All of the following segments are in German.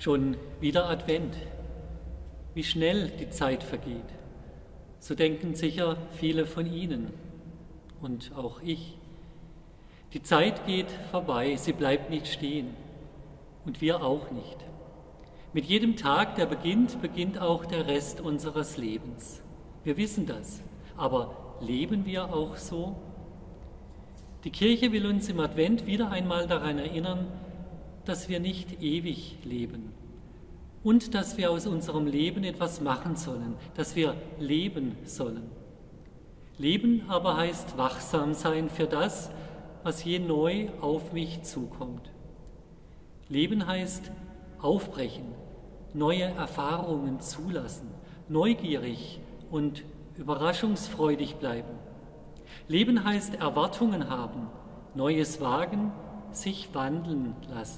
Schon wieder Advent. Wie schnell die Zeit vergeht. So denken sicher viele von Ihnen und auch ich. Die Zeit geht vorbei, sie bleibt nicht stehen und wir auch nicht. Mit jedem Tag, der beginnt, beginnt auch der Rest unseres Lebens. Wir wissen das, aber leben wir auch so? Die Kirche will uns im Advent wieder einmal daran erinnern, dass wir nicht ewig leben und dass wir aus unserem Leben etwas machen sollen, dass wir leben sollen. Leben aber heißt wachsam sein für das, was je neu auf mich zukommt. Leben heißt aufbrechen, neue Erfahrungen zulassen, neugierig und überraschungsfreudig bleiben. Leben heißt Erwartungen haben, Neues wagen, sich wandeln lassen.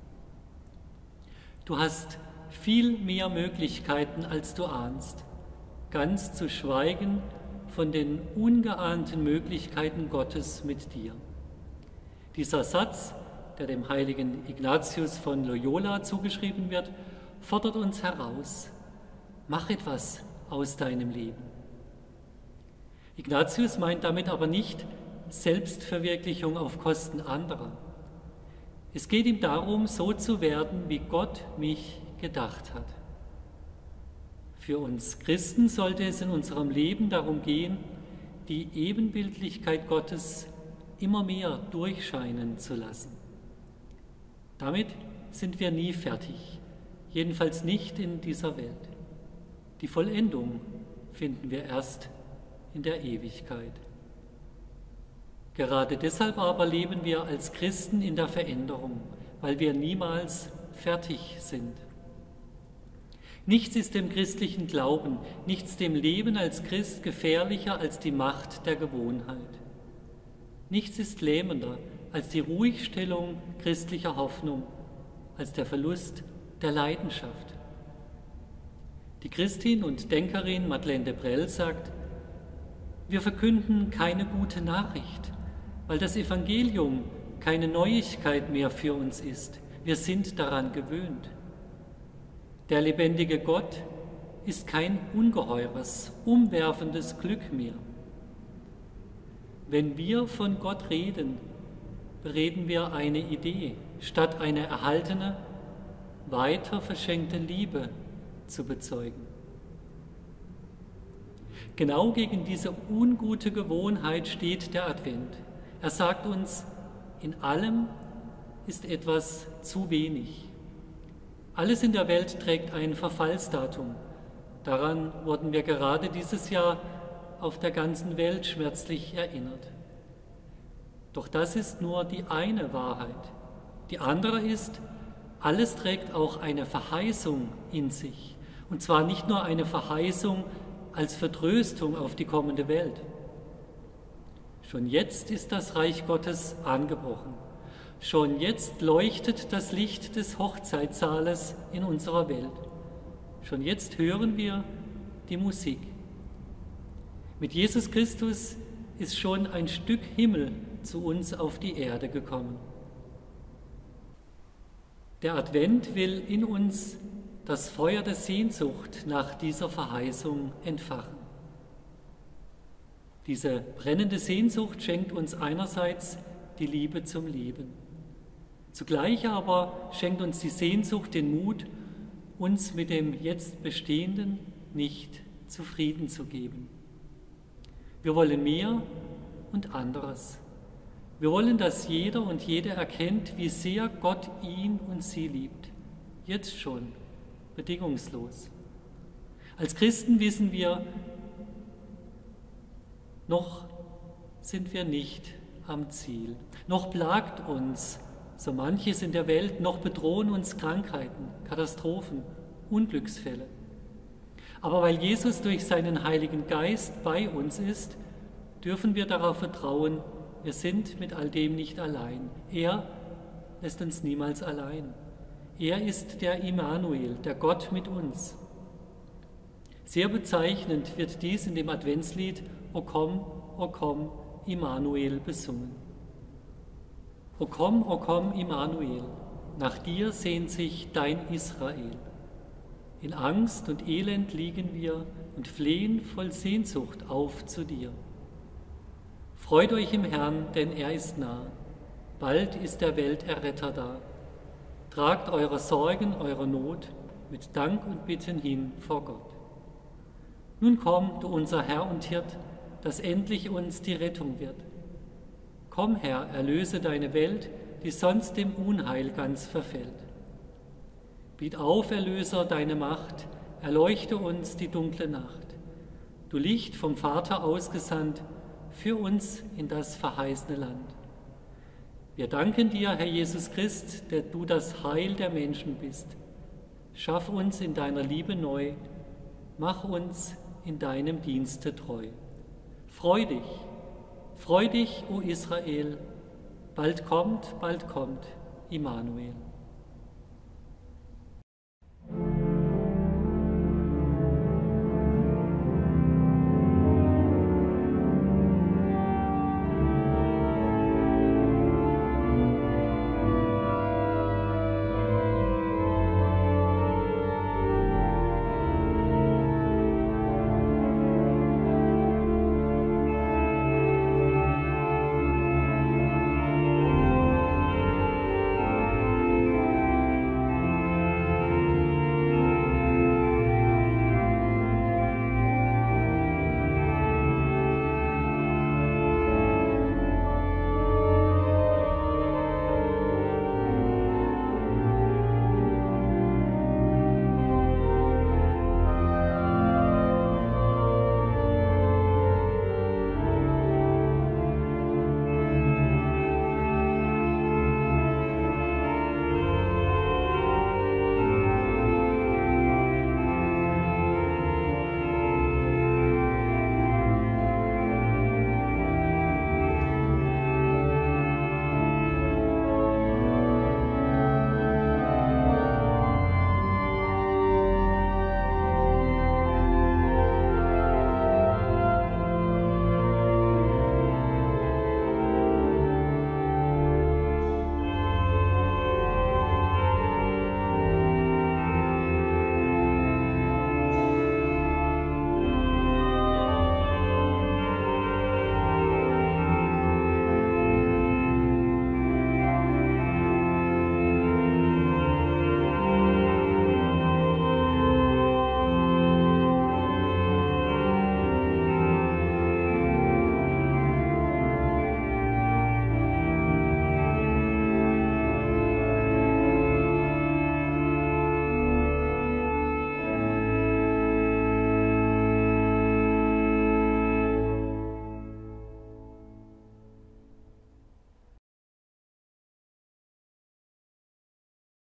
Du hast viel mehr Möglichkeiten, als du ahnst, ganz zu schweigen von den ungeahnten Möglichkeiten Gottes mit dir. Dieser Satz, der dem heiligen Ignatius von Loyola zugeschrieben wird, fordert uns heraus. Mach etwas aus deinem Leben. Ignatius meint damit aber nicht Selbstverwirklichung auf Kosten anderer. Es geht ihm darum, so zu werden, wie Gott mich gedacht hat. Für uns Christen sollte es in unserem Leben darum gehen, die Ebenbildlichkeit Gottes immer mehr durchscheinen zu lassen. Damit sind wir nie fertig, jedenfalls nicht in dieser Welt. Die Vollendung finden wir erst in der Ewigkeit. Gerade deshalb aber leben wir als Christen in der Veränderung, weil wir niemals fertig sind. Nichts ist dem christlichen Glauben, nichts dem Leben als Christ gefährlicher als die Macht der Gewohnheit. Nichts ist lähmender als die Ruhigstellung christlicher Hoffnung, als der Verlust der Leidenschaft. Die Christin und Denkerin Madeleine de Brel sagt, wir verkünden keine gute Nachricht, weil das Evangelium keine Neuigkeit mehr für uns ist. Wir sind daran gewöhnt. Der lebendige Gott ist kein ungeheures, umwerfendes Glück mehr. Wenn wir von Gott reden, bereden wir eine Idee, statt eine erhaltene, weiter verschenkte Liebe zu bezeugen. Genau gegen diese ungute Gewohnheit steht der Advent. Er sagt uns, in allem ist etwas zu wenig. Alles in der Welt trägt ein Verfallsdatum. Daran wurden wir gerade dieses Jahr auf der ganzen Welt schmerzlich erinnert. Doch das ist nur die eine Wahrheit. Die andere ist, alles trägt auch eine Verheißung in sich. Und zwar nicht nur eine Verheißung als Vertröstung auf die kommende Welt. Schon jetzt ist das Reich Gottes angebrochen. Schon jetzt leuchtet das Licht des Hochzeitssaales in unserer Welt. Schon jetzt hören wir die Musik. Mit Jesus Christus ist schon ein Stück Himmel zu uns auf die Erde gekommen. Der Advent will in uns das Feuer der Sehnsucht nach dieser Verheißung entfachen. Diese brennende Sehnsucht schenkt uns einerseits die Liebe zum Leben. Zugleich aber schenkt uns die Sehnsucht den Mut, uns mit dem jetzt Bestehenden nicht zufrieden zu geben. Wir wollen mehr und anderes. Wir wollen, dass jeder und jede erkennt, wie sehr Gott ihn und sie liebt. Jetzt schon, bedingungslos. Als Christen wissen wir, noch sind wir nicht am Ziel. Noch plagt uns so manches in der Welt, noch bedrohen uns Krankheiten, Katastrophen, Unglücksfälle. Aber weil Jesus durch seinen Heiligen Geist bei uns ist, dürfen wir darauf vertrauen, wir sind mit all dem nicht allein. Er lässt uns niemals allein. Er ist der Immanuel, der Gott mit uns. Sehr bezeichnend wird dies in dem Adventslied O komm, Immanuel besungen. O komm, Immanuel, nach dir sehnt sich dein Israel. In Angst und Elend liegen wir und flehen voll Sehnsucht auf zu dir. Freut euch im Herrn, denn er ist nah. Bald ist der Welterretter da. Tragt eure Sorgen, eure Not mit Dank und Bitten hin vor Gott. Nun komm, du unser Herr und Hirt, dass endlich uns die Rettung wird. Komm, Herr, erlöse deine Welt, die sonst dem Unheil ganz verfällt. Biet auf, Erlöser, deine Macht, erleuchte uns die dunkle Nacht. Du Licht vom Vater ausgesandt, führ uns in das verheißene Land. Wir danken dir, Herr Jesus Christ, der du das Heil der Menschen bist. Schaff uns in deiner Liebe neu, mach uns in deinem Dienste treu. Freu dich, o Israel, bald kommt Immanuel.